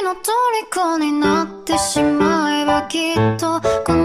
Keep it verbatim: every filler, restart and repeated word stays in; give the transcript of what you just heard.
の虜になってしまえばきっとこの